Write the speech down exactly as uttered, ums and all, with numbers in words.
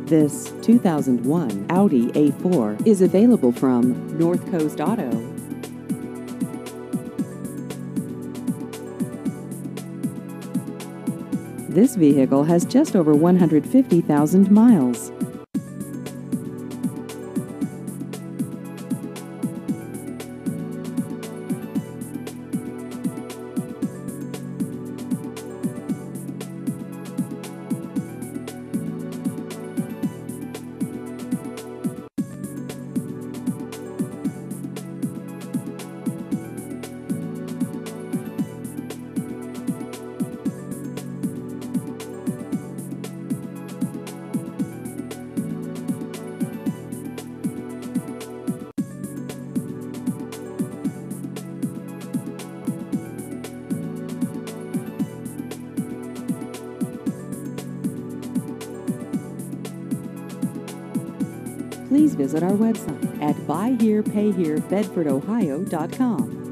This two thousand one Audi A four is available from North Coast Auto. This vehicle has just over one hundred fifty thousand miles. Please visit our website at buy here pay here bedford ohio dot com.